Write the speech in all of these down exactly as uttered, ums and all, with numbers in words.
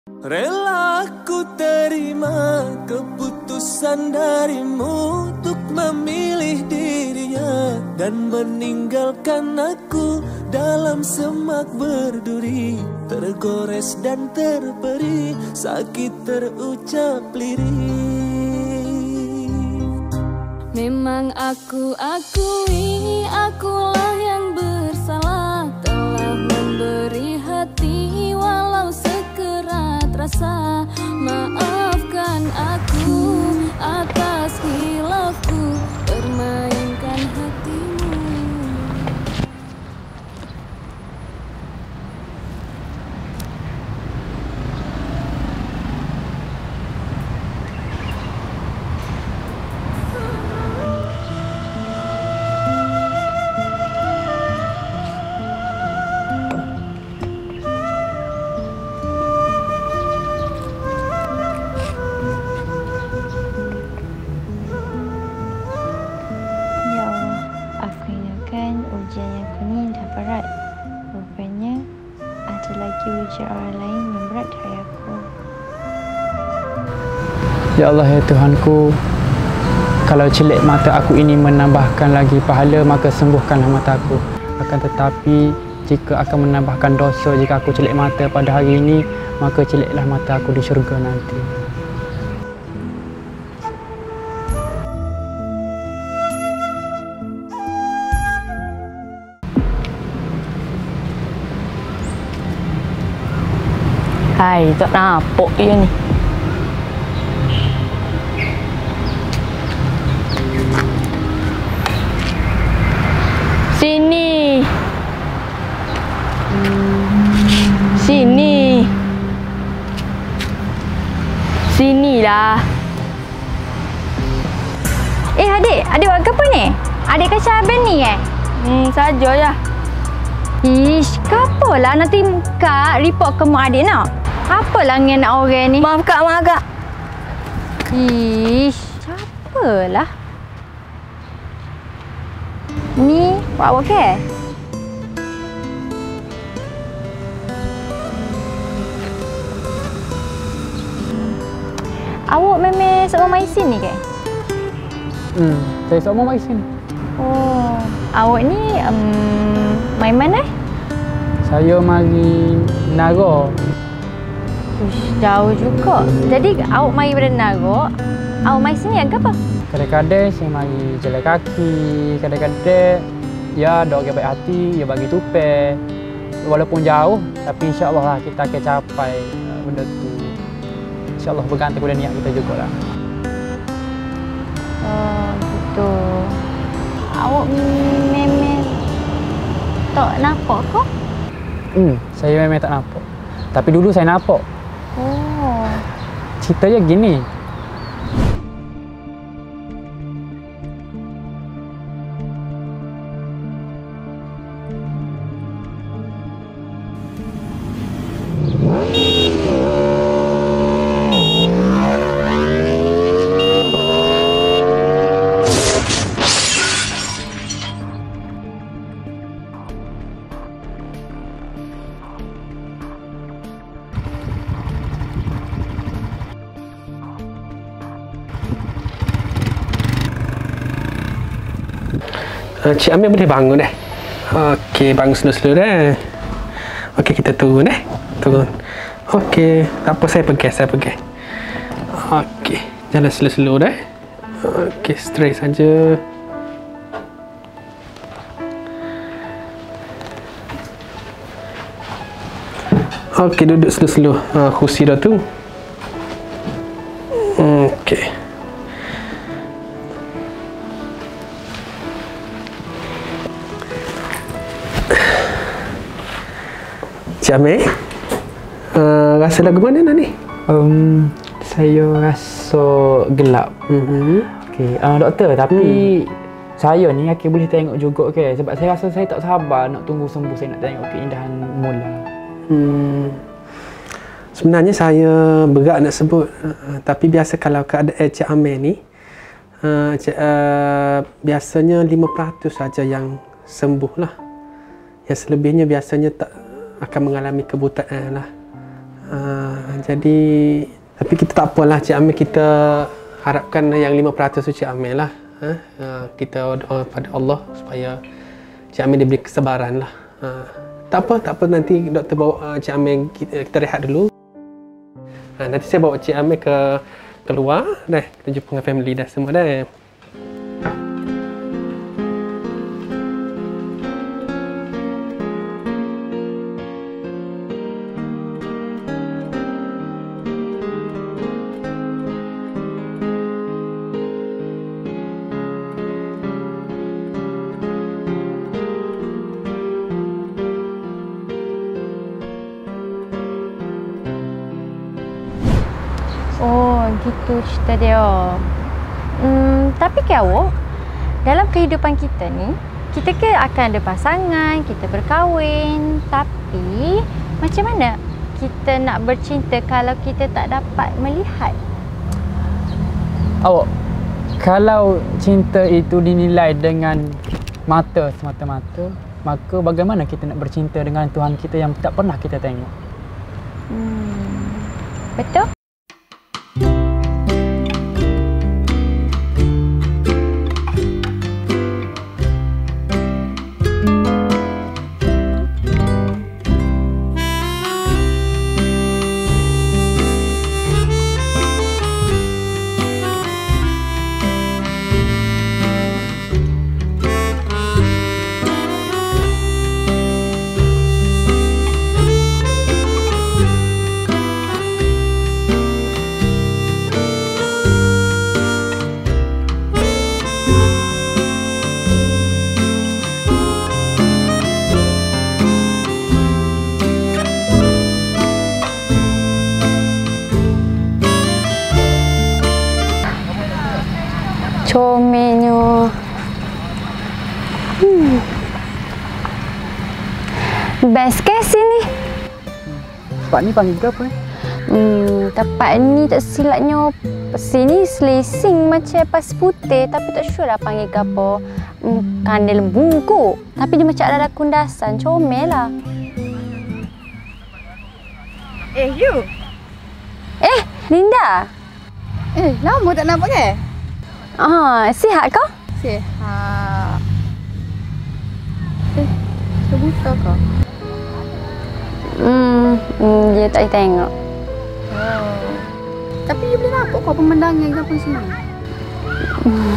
Rela ku terima keputusan darimu untuk memilih dirinya dan meninggalkan aku dalam semak berduri, tergores dan terperi, sakit terucap lirih. Memang aku akui akulah yang bersalah, telah memberi hati walau sekerat rasa. Maafkan aku atas khilafku, permainkan hatimu. Ujian orang lain yang berat dari aku. Ya Allah, ya Tuhanku, kalau celik mata aku ini menambahkan lagi pahala, maka sembuhkanlah mata aku. Akan tetapi jika akan menambahkan dosa jika aku celik mata pada hari ini, maka celiklah mata aku di syurga nanti. Hai, tak nampak dia ni. Sini. Sini. Sinilah. Eh, adik, adik buat apa ni? Adik kasih abang ni eh? Hmm, sajalah. Ish, kapalah nanti Kak report ke mak adik nak? Apalah dengan nak orang ni? Maaf Kak, maaf Kak. Ish, siapalah. Ni, buat apa ke? Awak memang seorang maisin ni ke? Hmm, saya seorang maisin. Oh, awak ni um, main mana? Saya mari Nara. Ush, jauh juga. Jadi awak mari pada Nara, awak mai sini agak apa? Kadang-kadang saya mari jalan kaki, kadang-kadang ya ada orang baik hati, dia bagi tupai. Walaupun jauh, tapi insya-Allah lah kita akan capai uh, benda tu. Insya-Allah bergantung pada niat kita jugalah. Oh, gitu. Awak memang tak nampak ke? Hmm, saya memang tak nampak. Tapi dulu saya nampak. Oh. Ceritanya gini. Uh, Cik Amir boleh bangun dah. Okey, bangun slow-slow dah. Okey, kita turun eh. Turun. Okey, tak apa, saya pegang, saya pegang. Okey, jalan slow-slow dah. Okey, straight saja. Okey, duduk slow-slow. Ha, kursi dah tu. Okey. Cik Amir, uh, rasa lagu mana nak ni? Um, saya rasa gelap. Mm-hmm. Okey, uh, doktor, tapi hmm. saya ni akhir boleh tengok juga ke? Sebab saya rasa saya tak sabar nak tunggu sembuh, saya nak tengok keindahan mula. Hmm. Sebenarnya saya berat nak sebut, uh, tapi biasa kalau keadaan Cik Amir ni, uh, cik, uh, biasanya lima peratus saja yang sembuh lah. Yang selebihnya biasanya tak akan mengalami kebutaan lah. Uh, jadi tapi kita tak apalah Cik Amir, kita harapkan yang lima peratus tu Cik Amir lah. Uh, uh, kita doa pada Allah supaya Cik Amir diberi kesabaran lah. Uh, tak apa, tak apa, nanti doktor bawa uh, Cik Amir, kita, kita rehat dulu. Uh, nanti saya bawa Cik Amir ke keluar dah, kita jumpa dengan family dah semua dah. Oh, gitu cerita dia. Hmm, tapi ke awak, dalam kehidupan kita ni, kita ke akan ada pasangan, kita berkahwin. Tapi, macam mana kita nak bercinta kalau kita tak dapat melihat? Awak, kalau cinta itu dinilai dengan mata semata-mata, maka bagaimana kita nak bercinta dengan Tuhan kita yang tak pernah kita tengok? Hmm, betul? Comelnya. Hmm. Best case ni. Tempat ni panggil ke apa? Eh? Hmm, tempat ni tak silapnya sini selising macam pas putih, tapi tak sure lah panggil ke apa. Hmm, kandil bungkuk. Tapi dia macam ada kundasan. Comel lah. Eh, you. Eh, Linda. Eh, lama tak nampak ke? Ah, sihat kau? Sihat. Eh, dah buta kau? Hmm, hmm, dia tak tengok. Oh. Tapi you boleh nampak kau pemandangan ke apa semua? Hmm.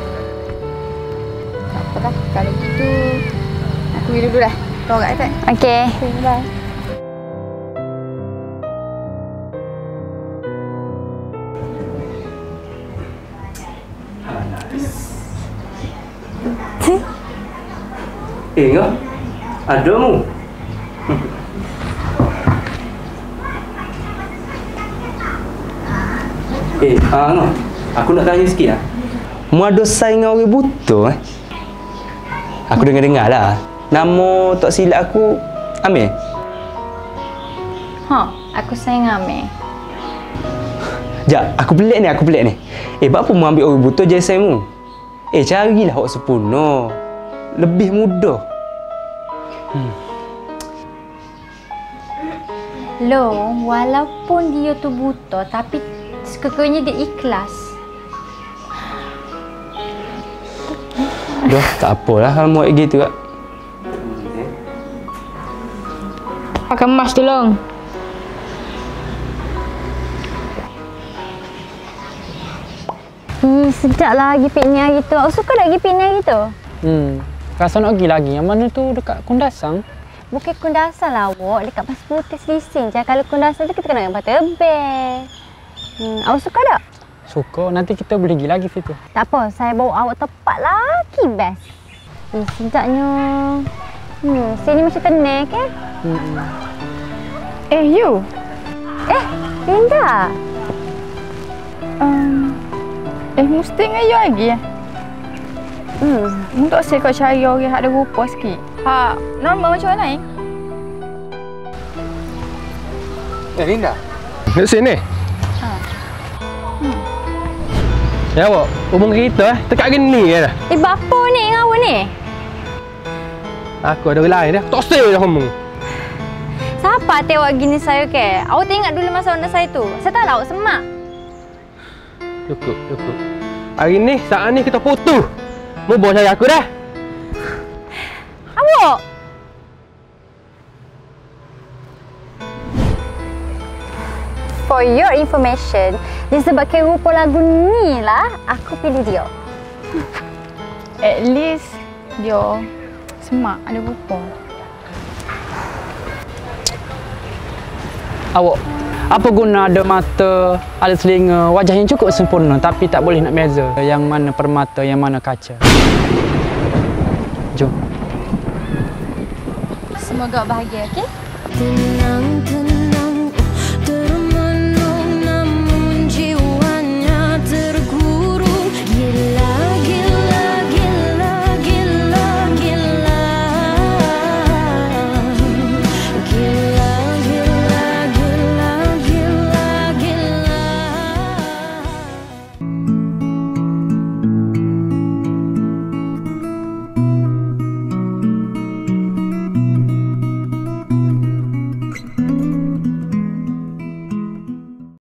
Tak apa dah. Kalau gitu, aku pergi dulu dah. Kau kat atas. Okey. Okay, bye. Eh, ngah. Ada mu. eh, ah, ngah. Aku nak tanya sikit lah. Mu ada sign dengan orang buta eh? Aku dengar-dengar lah. Nama tak silap aku Amir. Ha, aku sayang Amir. Jap, aku pelik ni, aku pelik ni. Eh, apa mu ambil orang buta jadi sign mu? Eh, carilah awak sempurna. Lebih mudah. Hmm. Lo, walaupun dia tu buta, tapi sekekanya dia ikhlas. Dah, tak apalah kalau buat gitu kak. Pakai emas tolong. Hmm, sedap lah pergi piknik hari tu. Aku suka dah pergi piknik hari tu. Hmm. Rasa nak pergi lagi. Yang mana tu dekat Kundasang? Bukan Kundasang lah awak. Dekat Pasir Putih selising je. Kalau Kundasang tu kita kena dengan Patah Best. Hmm, awak suka tak? Suka. Nanti kita boleh pergi lagi situ. Tak apa. Saya bawa awak tempat lagi best. Eh, sedapnya. Hmm, sini macam tenang kan? Hmm. Eh, you. Eh, Linda. Um, eh, mesti dengan you lagi ya? Hmm. Untuk saya kau cari orang yang ada rupa sikit. Ha, normal macam mana eh? Eh, Linda. Di sini. Ha. Hmm. Ya, awak. Hubung kita eh. Tekat gini je dah. Eh, bapa ni dengan awak ni? Aku ada orang lain dah. Tak say dah ngomong. Siapa apa tewak gini saya ke? Awak tengok dulu masa onda saya tu. Saya tak tahu semak. Cukup, cukup. Hari ni, saat ni kita putus. Mu bawa saya aku dah. Awak? For your information, disebabkan rupa lagu ni lah, aku pilih dia. At least dia semak ada rupa. Awak, apa guna ada mata, ada telinga, wajah yang cukup sempurna tapi tak boleh nak beza yang mana permata, yang mana kaca. Jom. Semoga bahagia, okey? Tenangkan